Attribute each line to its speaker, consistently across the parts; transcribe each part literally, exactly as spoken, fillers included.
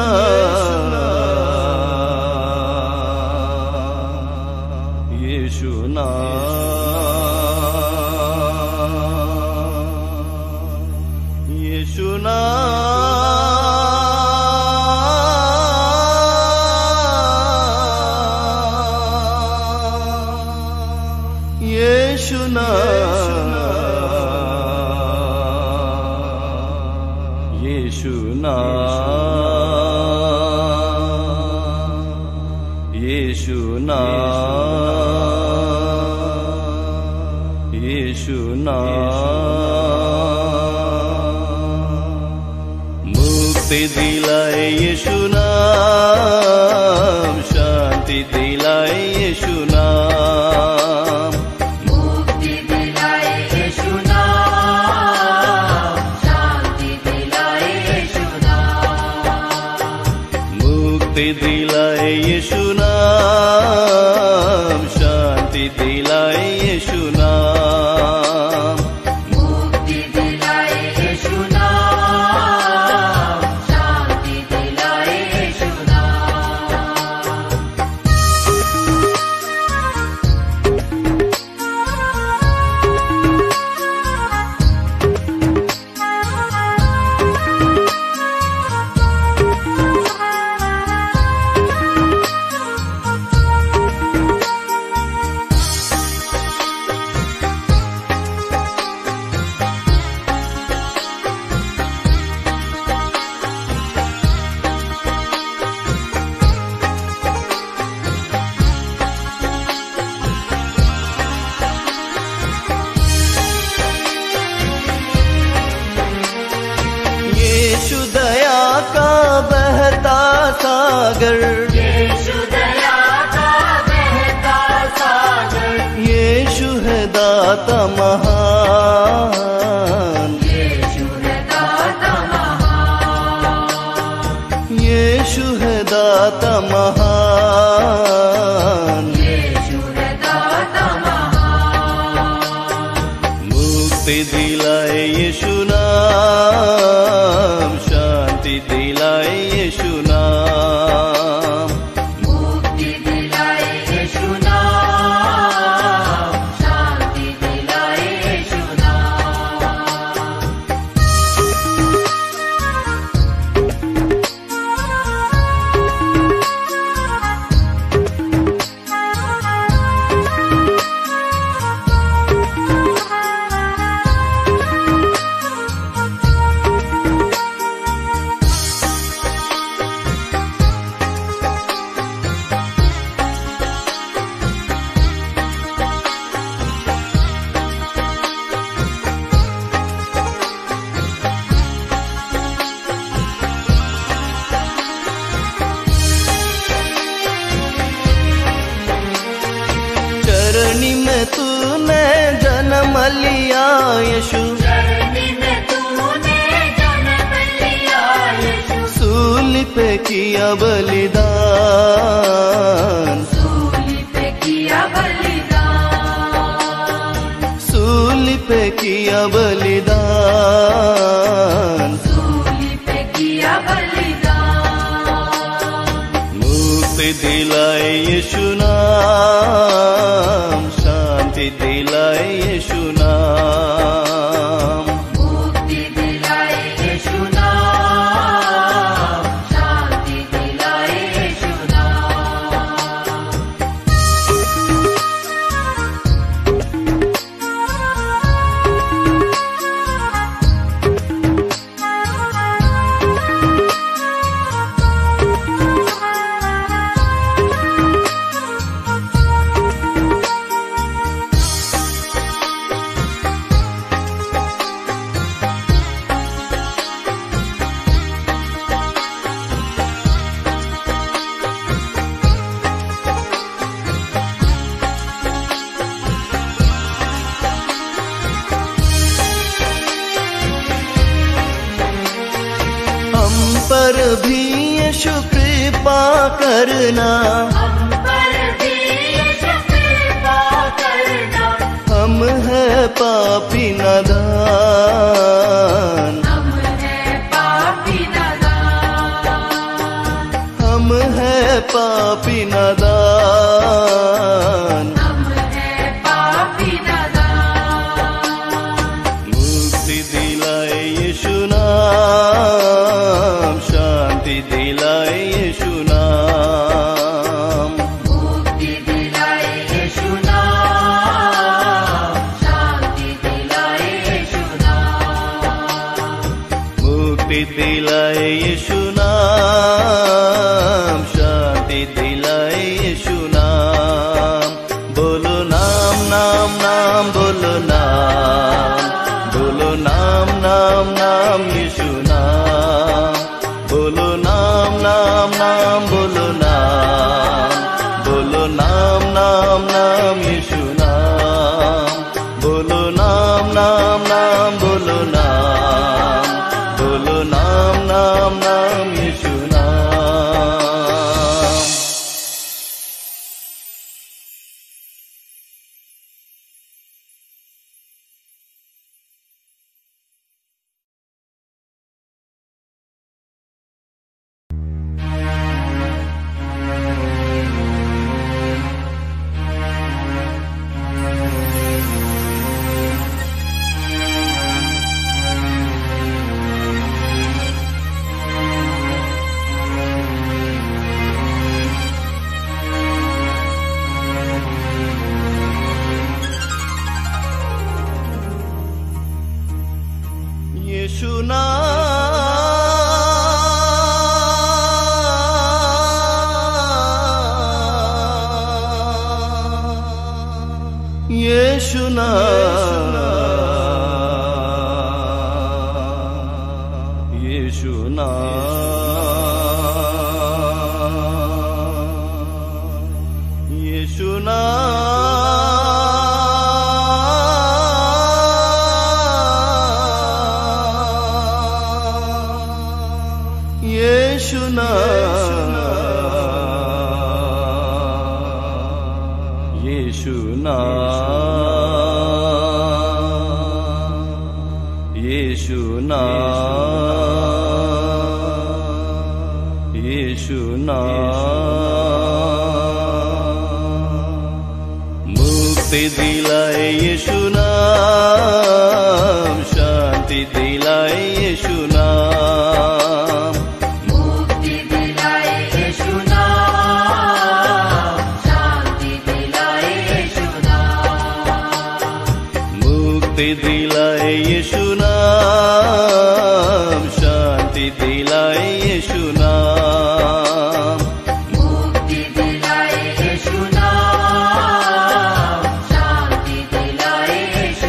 Speaker 1: यीशु नाम, यीशु नाम, यीशु नाम, यीशु नाम, यीशु नाम, यीशु नाम। मुक्ति दिलाए यीशु नाम, शांति दिलाए यीशु नाम,
Speaker 2: मुक्ति दिलाए यीशु नाम, शांति दिलाए यीशु नाम,
Speaker 1: मुक्ति दिलाए यीशु नाम, शांति दिलाए यीशु नाम,
Speaker 2: मुक्ति दिलाए यीशु नाम, शांति दिलाए यीशु
Speaker 1: यीशु दया का बहता सागर,
Speaker 2: यीशु दया का बहता सागर,
Speaker 1: यीशु है दाता महान,
Speaker 2: यीशु है दाता महान,
Speaker 1: यीशु है दाता महान,
Speaker 2: यीशु है दाता महान,
Speaker 1: मुक्ति दिलाए यीशु नाम, शांति दिलाए यीशु नाम,
Speaker 2: मुक्ति दिलाए यीशु नाम, शांति दिलाए यीशु
Speaker 1: चरनी में तूने जन्म लिया यीशु,
Speaker 2: चरनी में तूने जन्म लिया यीशु,
Speaker 1: सूली पे किया बलिदान,
Speaker 2: सूली पे किया बलिदान,
Speaker 1: सूली पे किया बलिदान,
Speaker 2: सूली पे किया बलिदान,
Speaker 1: मुक्ति दिलाए यीशु नाम, शांति दिलाए यीशु नाम,
Speaker 2: मुक्ति दिलाए यीशु नाम, शांति दिलाए यीशु
Speaker 1: पर भी यीशु कृपा करना,
Speaker 2: हम पर भी यीशु कृपा करना,
Speaker 1: हम है पापी नादान,
Speaker 2: हम है पापी नादान,
Speaker 1: दिलाए यीशु नाम, शांति दिलाए यीशु नाम। बोलो नाम नाम नाम बोलो नाम, बोलो नाम नाम नाम यीशु नाम। बोलो नाम नाम नाम बोलो नाम, बोलो नाम नाम नाम यीशु नाम। बोलो नाम नाम नाम बोलो नाम, बोलो नाम नाम नाम यीशु नाम। यीशु नाम, यीशु नाम, यीशु नाम, यीशु नाम, यीशु नाम, यीशु नाम, यीशु नाम, यीशु नाम। मुक्ति दिलाए यीशु नाम, शांति दिलाए यीशु नाम।
Speaker 2: मुक्ति दिलाए यीशु नाम, शांति दिलाए यीशु नाम।
Speaker 1: मुक्ति दिलाए यीशु नाम, शांति दिलाए यीशु नाम।
Speaker 2: मुक्ति दिलाए यीशु नाम, शांति दिलाए यीशु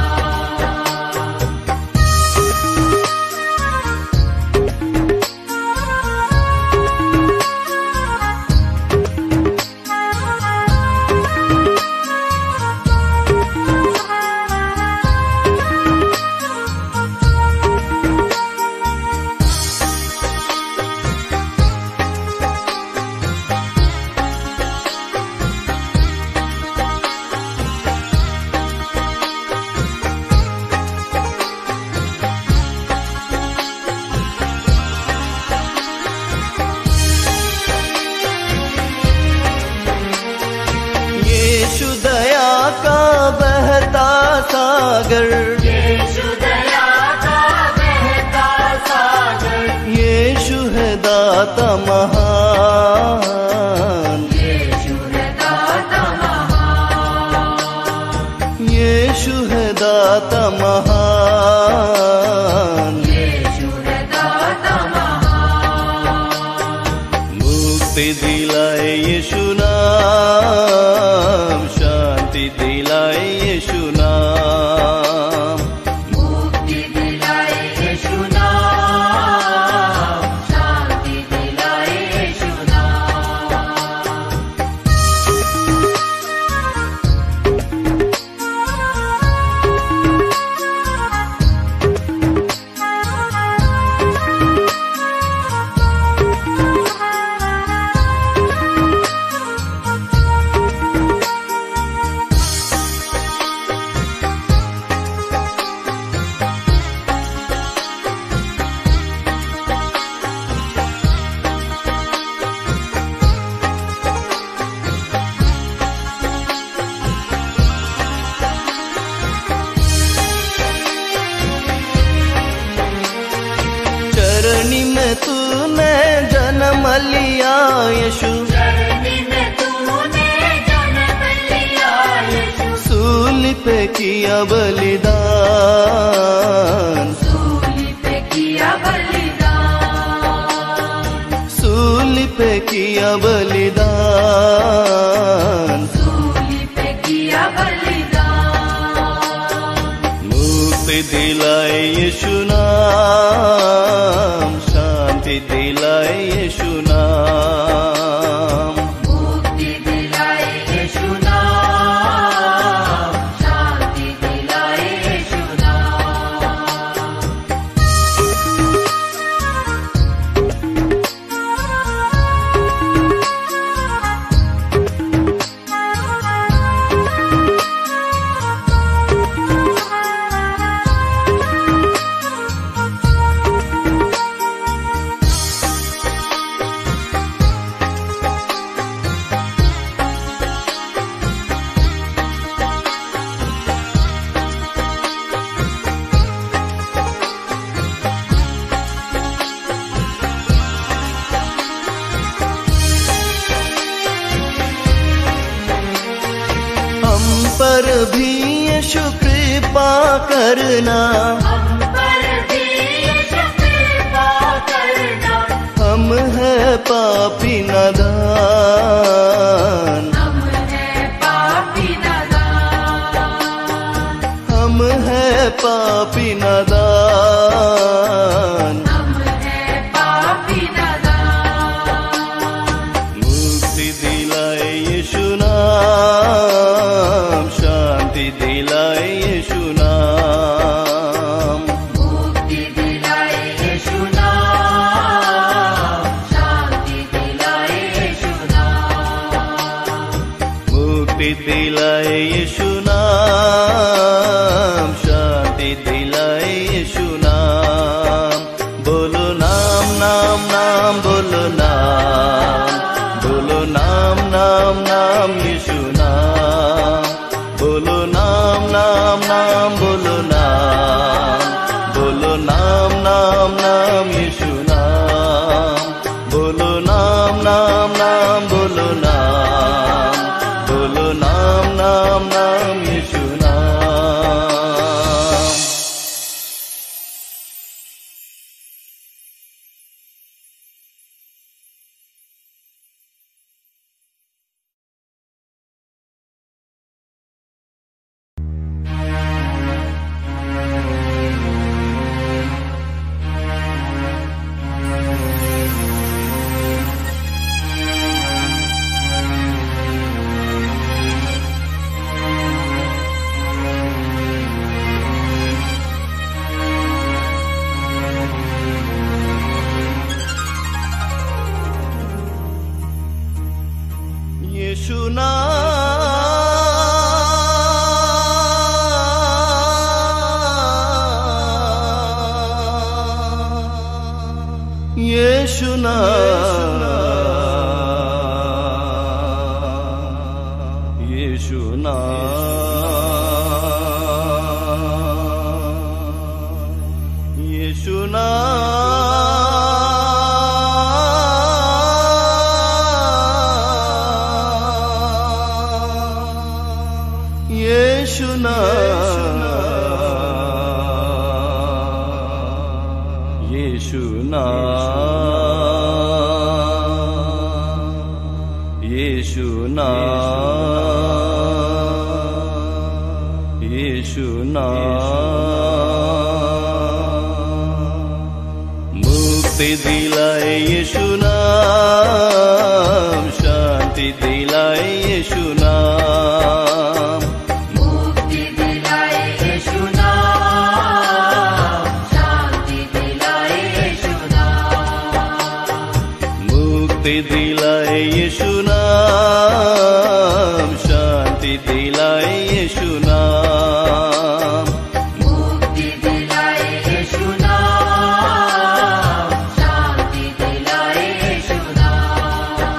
Speaker 1: यीशु दया का बहता सागर,
Speaker 2: यीशु दया का बहता सागर।
Speaker 1: यीशु है दाता महान,
Speaker 2: यीशु है दाता महान।
Speaker 1: यीशु है दाता महान,
Speaker 2: यीशु है दाता महान।
Speaker 1: मुक्ति दिलाए यीशु नाम, शांति दिलाए यीशु नाम।
Speaker 2: मुक्ति दिलाए यीशु नाम, शांति दिलाए यीशु नाम।
Speaker 1: चरनी में तूने जन्म लिया यीशु,
Speaker 2: चरनी में तूने जन्म लिया यीशु।
Speaker 1: सूली पे किया बलिदान,
Speaker 2: सूली पे किया बलिदान।
Speaker 1: किया बलिदान,
Speaker 2: सूली पे किया बलिदान।
Speaker 1: मुक्ति दिलाए यीशु नाम, शांति दिलाए यीशु नाम।
Speaker 2: मुक्ति दिलाए यीशु नाम, शांति दिलाए यीशु नाम।
Speaker 1: हम पर भी यीशु कृपा करना,
Speaker 2: हम पर भी यीशु कृपा करना।
Speaker 1: हम है पापी नादान,
Speaker 2: हम है पापी नादान।
Speaker 1: हम है पापी नादान।
Speaker 2: हम है पापी नादान।
Speaker 1: मुक्ति दिलाए यीशु नाम, शांति दिलाए यीशु नाम।
Speaker 2: मुक्ति दिलाए यीशु नाम, शांति दिलाए यीशु नाम।
Speaker 1: मुक्ति दिलाए यीशु नाम, शांति दिलाए यीशु नाम। बोलो नाम नाम नाम, बोलो नाम, बोलो नाम नाम नाम यीशु नाम। बोलो नाम नाम नाम, बोलो नाम, बोलो नाम नाम नाम यीशु नाम। बोलो नाम नाम नाम, बोलो नाम, बोलो नाम नाम नाम यीशु नाम। यीशु नाम, यीशु नाम, यीशु नाम, यीशु नाम, यीशु नाम, यीशु नाम, यीशु नाम, यीशु नाम। मुक्ति दिलाए यीशु नाम, शांति दिलाए यीशु नाम।
Speaker 2: मुक्ति दिलाए यीशु नाम, शांति दिलाए यीशु नाम।
Speaker 1: मुक्ति दिलाए यीशु नाम, शांति दिलाए यीशु नाम।
Speaker 2: मुक्ति दिलाए यीशु नाम, शांति दिलाए यीशु नाम।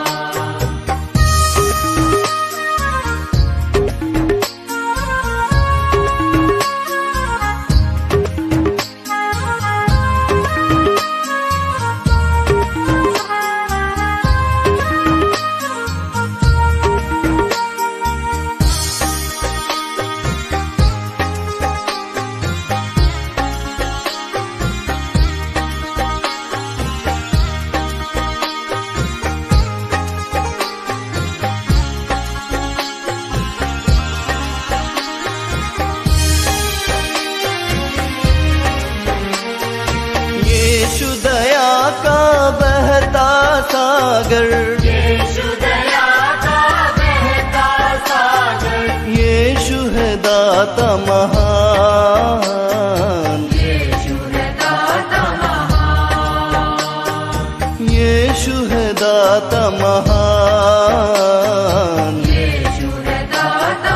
Speaker 1: सागर,
Speaker 2: यीशु दया का बहता सागर,
Speaker 1: यीशु है दाता महान,
Speaker 2: यीशु है दाता महान,
Speaker 1: यीशु है दाता महान,
Speaker 2: यीशु है दाता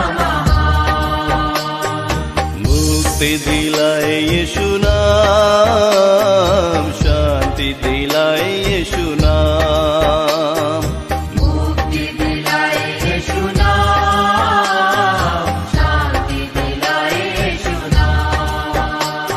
Speaker 2: महान।
Speaker 1: मुक्ति दिलाए यीशु नाम, शांति दिलाए यीशु नाम,
Speaker 2: मुक्ति दिलाए यीशु नाम, शांति दिलाए यीशु नाम।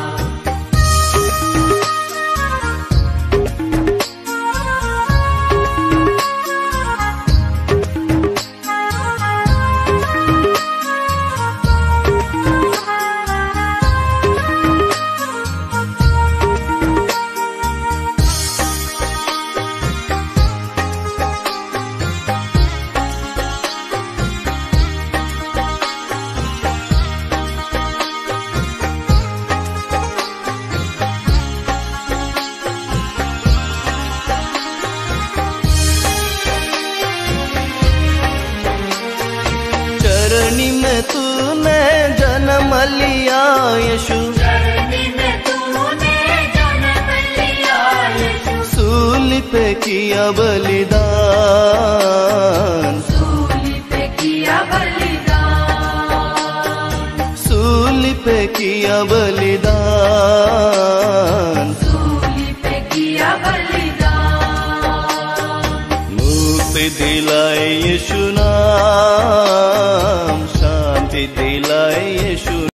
Speaker 1: चरनी में तूने जन्म लिया यीशु,
Speaker 2: चरनी में तूने जन्म लिया यीशु,
Speaker 1: सूली पे किया बलिदान,
Speaker 2: सूली पे किया बलिदान,
Speaker 1: सूली पे किया बलिदान,
Speaker 2: सूली पे किया बलिदान।
Speaker 1: मुक्ति दिलाए यीशु नाम, शांति दिलाए यीशु